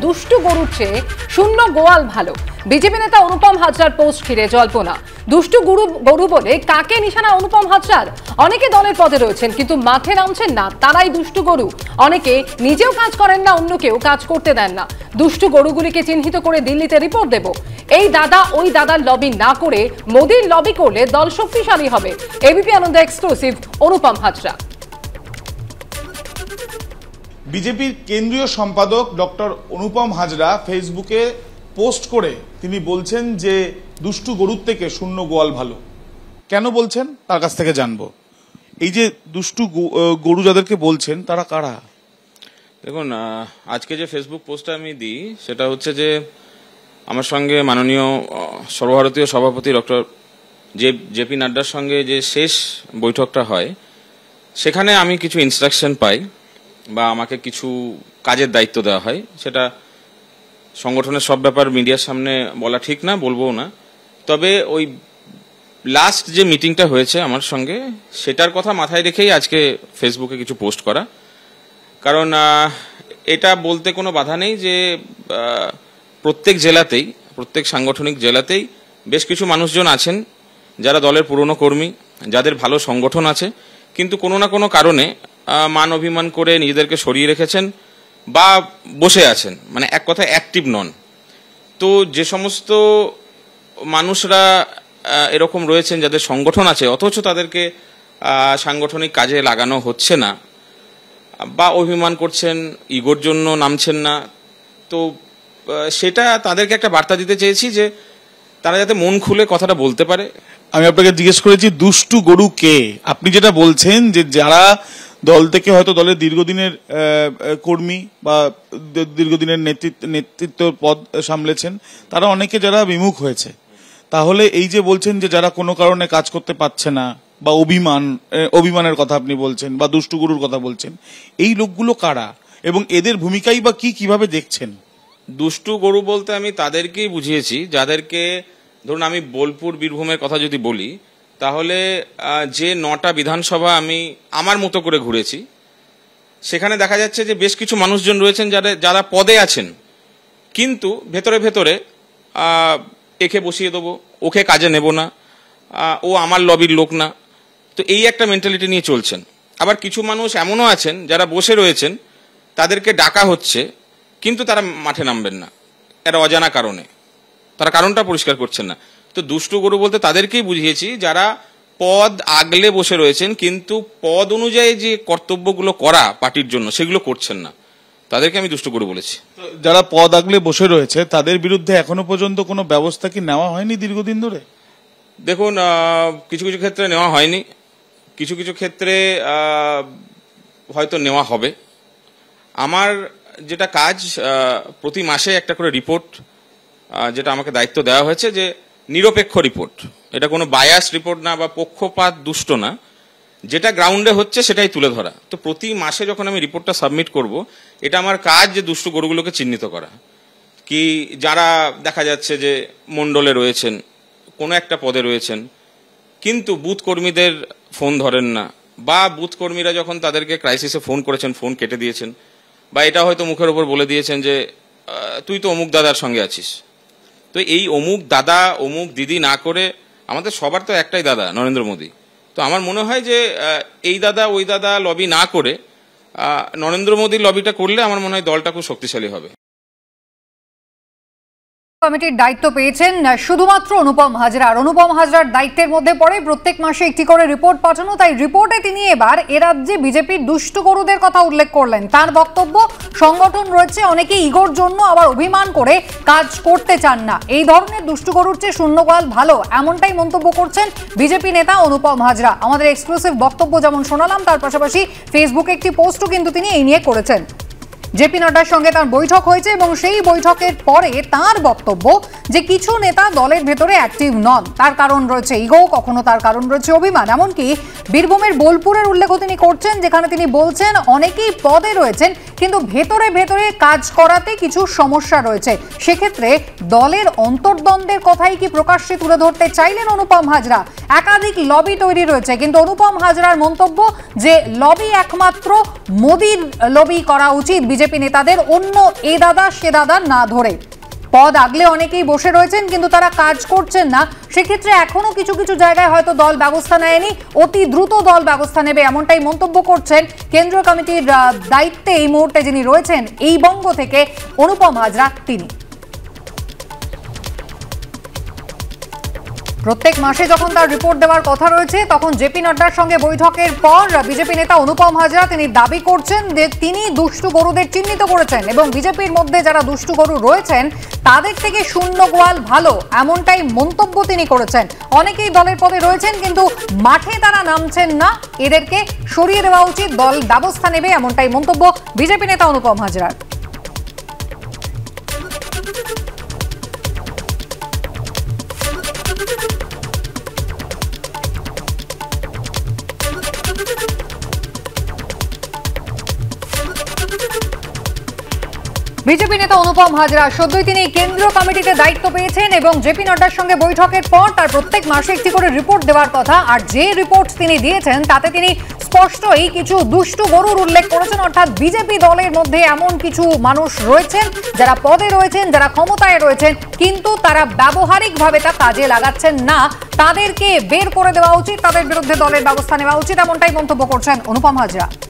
দুষ্টু গরুর চেয়ে শূন্য গোয়াল ভালো। বিজেপি নেতা অনুপম হাজরার পোস্ট ঘিরে জল্পনা। দুষ্টু গরু বলে কাকে নিশানা অনুপম হাজরার? অনেকে দলের পদে রয়েছেন কিন্তু মাঠে নামছেন না, তারাই দুষ্টু গরু। অনেকে নিজেও কাজ করেন না, অন্যকেও কাজ করতে দেন না। দুষ্টু গরুগুলিকে চিহ্নিত করে দিল্লিতে রিপোর্ট দেব। এই দাদা ওই দাদার লবি না করে মোদির লবি করলে দল শক্তিশালী হবে। ABP Ananda exclusive Anupam Hazra. বিজেপির কেন্দ্রীয় সম্পাদক ডক্টর অনুপম হাজরা ফেসবুকে পোস্ট করে তিনি বলছেন যে দুষ্টু গরুর থেকে শূন্য গোয়াল ভালো। কেন বলছেন তার কাছ থেকে জানবো। এই যে দুষ্টু গরু যাদেরকে বলছেন তারা কারা? দেখুন, আজকে যে ফেসবুক পোস্টটা আমি দিই সেটা হচ্ছে যে আমার সঙ্গে মাননীয় সর্বভারতীয় সভাপতি ডক্টর জেপি নাড্ডার সঙ্গে যে শেষ বৈঠকটা হয় সেখানে আমি কিছু ইনস্ট্রাকশন পাই বা আমাকে কিছু কাজের দায়িত্ব দেওয়া হয়। সেটা সংগঠনের সব ব্যাপার মিডিয়ার সামনে বলা ঠিক না, বলবো না। তবে ওই লাস্ট যে মিটিংটা হয়েছে আমার সঙ্গে সেটার কথা মাথায় রেখেই আজকে ফেসবুকে কিছু পোস্ট করা। কারণ এটা বলতে কোনো বাধা নেই যে প্রত্যেক জেলাতেই, প্রত্যেক সাংগঠনিক জেলাতেই বেশ কিছু মানুষজন আছেন যারা দলের পুরনো কর্মী, যাদের ভালো সংগঠন আছে, কিন্তু কোনো না কোনো কারণে মান অভিমান করে নিজেদেরকে সরিয়ে রেখেছেন বা বসে আছেন, মানে এক কথায় অ্যাক্টিভ নন। তো যে সমস্ত মানুষরা এরকম রয়েছেন যাদের সংগঠন আছে অথচ তাদেরকে সাংগঠনিক কাজে লাগানো হচ্ছে না বা অভিমান করছেন, ইগোর জন্য নামছেন না, তো সেটা তাদেরকে একটা বার্তা দিতে চেয়েছি যে তারা যাতে মন খুলে কথাটা বলতে পারে। আমি আপনাকে জিজ্ঞেস করেছি দুষ্টু গরু কে? আপনি যেটা বলছেন যে যারা দল থেকে হয়তো দলের দীর্ঘদিনের কর্মী বা দীর্ঘদিনের নেতৃত্ব পদ সামলেছেন তারা অনেকে যারা বিমুখ হয়েছে, তাহলে এই যে বলছেন যে যারা কোনো কারণে কাজ করতে পারছে না বা অভিমানের কথা আপনি বলছেন বা দুষ্টু গরুর কথা বলছেন, এই লোকগুলো কারা এবং এদের ভূমিকাই বা কিভাবে দেখছেন? দুষ্টু গরু বলতে আমি তাদেরকেই বুঝিয়েছি যাদেরকে, ধরুন আমি বোলপুর বীরভূমের কথা যদি বলি, তাহলে যে 9টা বিধানসভা আমি আমার মতো করে ঘুরেছি সেখানে দেখা যাচ্ছে যে বেশ কিছু মানুষজন রয়েছেন যারা পদে আছেন কিন্তু ভেতরে ভেতরে একে বসিয়ে দেবো, ওকে কাজে নেব না, ও আমার লবির লোক না, তো এই একটা মেন্টালিটি নিয়ে চলছেন। আবার কিছু মানুষ এমনও আছেন যারা বসে রয়েছেন, তাদেরকে ডাকা হচ্ছে কিন্তু তারা মাঠে নামবেন না, একটা অজানা কারণে, তারা কারণটা পরিষ্কার করছেন না। তো দুষ্টু গরু বলতে তাদেরকেই বুঝিয়েছি যারা পদ আগলে বসে রয়েছেন কিন্তু পদ অনুযায়ী যে কর্তব্যগুলো করা পার্টির জন্য সেগুলো করছেন না, তাদেরকে আমি দুষ্টু গরু বলেছি। যারা পদ আগলে বসে রয়েছে তাদের বিরুদ্ধে এখনো পর্যন্ত কোনো ব্যবস্থা কি নেওয়া হয়নি দীর্ঘদিন ধরে? দেখুন, কিছু কিছু ক্ষেত্রে নেওয়া হয়নি, কিছু কিছু ক্ষেত্রে হয়তো নেওয়া হবে। আমার যেটা কাজ, প্রতি মাসে একটা করে রিপোর্ট, যেটা আমাকে দায়িত্ব দেওয়া হয়েছে যে নিরপেক্ষ রিপোর্ট, এটা কোনো বায়াস রিপোর্ট না বা পক্ষপাত দুষ্ট না, যেটা গ্রাউন্ডে হচ্ছে সেটাই তুলে ধরা। তো প্রতি মাসে যখন আমি রিপোর্টটা সাবমিট করব, এটা আমার কাজ যে দুষ্টু গরুগুলোকে চিহ্নিত করা, কি যারা দেখা যাচ্ছে যে মণ্ডলে রয়েছেন, কোনো একটা পদে রয়েছেন কিন্তু বুথ কর্মীদের ফোন ধরেন না, বা বুথ কর্মীরা যখন তাদেরকে ক্রাইসিসে ফোন করেছেন ফোন কেটে দিয়েছেন, বা এটা হয়তো মুখের ওপর বলে দিয়েছেন যে তুই তো অমুক দাদার সঙ্গে আছিস। তো এই অমুক দাদা অমুক দিদি না করে আমাদের সবার তো একটাই দাদা, নরেন্দ্র মোদী। তো আমার মনে হয় যে এই দাদা ওই দাদা লবি না করে নরেন্দ্র মোদীর লবিটা করলে আমার মনে হয় দলটা খুব শক্তিশালী হবে। কমিটির দায়িত্ব পেয়েছেন শুধুমাত্র অনুপম হাজরা। আর অনুপম হাজরার দায়িত্বের মধ্যে পড়ে প্রত্যেক মাসে একটি করে রিপোর্ট পাঠানো। তাই রিপোর্টে তিনি এবার এ রাজ্যে বিজেপির দুষ্টু গরুদের কথা উল্লেখ করলেন। তার বক্তব্য, সংগঠন রয়েছে অনেকে ইগোর জন্য আবার অভিমান করে কাজ করতে চান না, এই ধরনের দুষ্টু গরুর চেয়ে শূন্য গোয়াল ভালো, এমনটাই মন্তব্য করছেন বিজেপি নেতা অনুপম হাজরা। আমাদের এক্সক্লুসিভ বক্তব্য যেমন শোনালাম, তার পাশাপাশি ফেসবুকে একটি পোস্টও কিন্তু তিনি এই নিয়ে করেছেন। জেপি নাড্ডার সঙ্গে তার বৈঠক হয়েছে এবং সেই বৈঠকের পরে তার বক্তব্য যে কিছু নেতা দলের ভেতরে অ্যাক্টিভ নন, তার কারণ রয়েছে ইগো, কখনো তার কারণ রয়েছে অভিমান। এমনকি বীরভূমের বোলপুরের উল্লেখ তিনি করছেন, যেখানে তিনি বলছেন অনেকেই পদে রয়েছেন কিন্তু ভেতরে ভেতরে কাজ করাতে কিছু সমস্যা রয়েছে। সেক্ষেত্রে দলের অন্তর্দ্বন্দ্বের কথাই কি প্রকাশ্যে তুলে ধরতে চাইলেন অনুপম হাজরা? একাধিক লবি তৈরি রয়েছে কিন্তু অনুপম হাজরার মন্তব্য যে লবি একমাত্র মোদির লবি করা উচিত বিজেপি নেতাদের অন্য এ দাদা সে দাদা না ধরে। পদ আগলে অনেকেই বসে রয়েছেন, কিন্তু তারা কাজ করছেন না। সেক্ষেত্রে এখনো কিছু কিছু জায়গায় হয়তো দল ব্যবস্থা নেয়নি, অতি দ্রুত দল ব্যবস্থা নেবে, এমনটাই মন্তব্য করছেন কেন্দ্রীয় কমিটির দায়িত্বে এই মুহূর্তে যিনি রয়েছেন এই বঙ্গ থেকে অনুপম হাজরা। তিনি প্রত্যেক মাসে যখন তার রিপোর্ট দেওয়ার কথা রয়েছে, তখন জেপি নাড্ডার সঙ্গে বৈঠকের পর বিজেপি নেতা অনুপম হাজরা তিনি দাবি করছেন যে তিনি দুষ্টু গরুদের চিহ্নিত করেছেন এবং বিজেপির মধ্যে যারা দুষ্টু গরু রয়েছেন তাদের থেকে শূন্য গোয়াল ভালো, এমনটাই মন্তব্য তিনি করেছেন। অনেকেই দলের পদে রয়েছেন, কিন্তু মাঠে তারা নামছেন না, এদেরকে সরিয়ে দেওয়া উচিত, দল ব্যবস্থা নেবে, এমনটাই মন্তব্য বিজেপি নেতা অনুপম হাজরার। বিজেপি নেতা অনুপম হাজরা সদ্যই তিনি কেন্দ্রীয় কমিটিতে দায়িত্ব পেয়েছেন এবং জেপি নাড্ডার সঙ্গে বৈঠকের পর তার প্রত্যেক মাসে একটি করে রিপোর্ট দেওয়ার কথা। আর যে রিপোর্ট তিনি দিয়েছেন তাতে তিনি স্পষ্টই কিছু দুষ্টু গরুর উল্লেখ করেছেন, অর্থাৎ বিজেপি দলের মধ্যে এমন কিছু মানুষ রয়েছেন যারা পদে রয়েছেন, যারা ক্ষমতায় রয়েছেন, কিন্তু তারা ব্যবহারিকভাবে তা কাজে লাগাচ্ছেন না। তাদেরকে বের করে দেওয়া উচিত, তাদের বিরুদ্ধে দলের ব্যবস্থা নেওয়া উচিত, এমনটাই মন্তব্য করছেন অনুপম হাজরা।